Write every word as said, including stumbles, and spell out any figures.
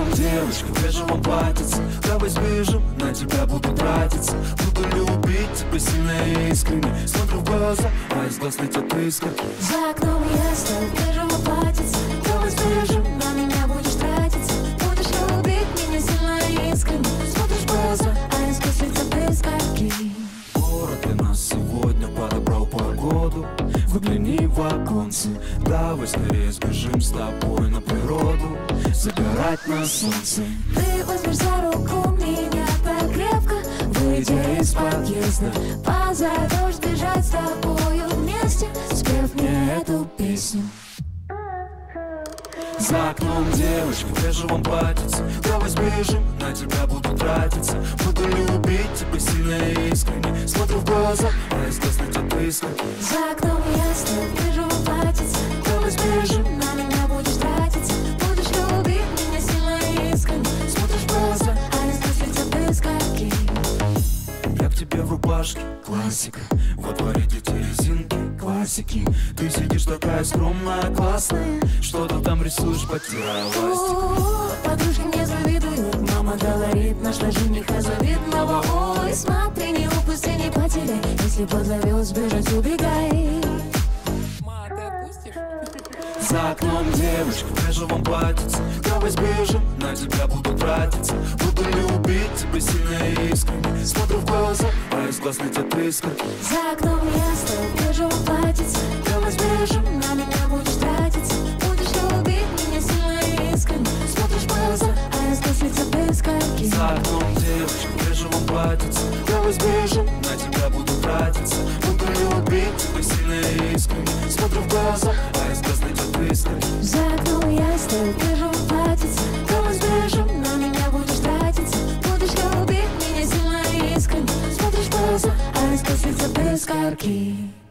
окном девочка в бежевом платьице. Давай сбежим, на тебя буду тратиться. Буду любить тебя сильно и искренне. Смотрю в глаза, а из глаз летят искорки. За окном ясно, в бежевом платьице. Давай сбежим, на меня будешь тратиться. Будешь любить меня сильно и искренне. Смотришь в глаза, а из глаз летят искорки. Город для нас сегодня подобрал погоду. Выгляни в оконце, давай скорее сбежим с тобой на природу. Загорать на солнце. Ты возьмешь за руку меня так крепко, выйдя из подъезда. Позовешь бежать с тобою вместе, спев мне эту песню. За окном девочка в бежевом платьице. Давай сбежим, на тебя буду тратиться. Буду любить тебя сильно и искренне. Смотрю в глаза, а из глаз летят искорки. За окном ясно, в бежевом платьице. Давай сбежим, на меня будешь тратиться. Будешь любить меня сильно и искренне. Смотришь в глаза, а из глаз летят искорки. Я к тебе в рубашке, классика. Во дворе дети резинки, классики. Ты сидишь такая скромная, классная. Что-то там рисуешь, потирая ластик. Подружки мне завидуют. Мама говорит, нашла жениха завидного. Ой, смотри, не упусти, не потеряй. Если позовет, сбежать, убегай. Ма, ты отпустишь? За окном девочка в бежевом платьице. Давай сбежим, на тебя буду тратиться. Буду любить тебя сильно и искренне. Смотрю в глаза, а из глаз летят искорки. За окном ясно, в бежевом платьице. Давай сбежим, на меня будешь тратиться. Будешь любить меня сильно и искренне. Смотришь в глаза, а из глаз летят искорки. За окном девочка в бежевом платьице. Давай сбежим, на тебя буду тратиться. Буду любить тебя сильно и искренне. Смотрю в глаза, а из глаз летят искорки. За окном ясно, в бежевом платьице. Давай сбежим, на меня будешь тратиться. Будешь любить меня сильно и искренне. Смотришь в глаза, а из глаз летят искорки.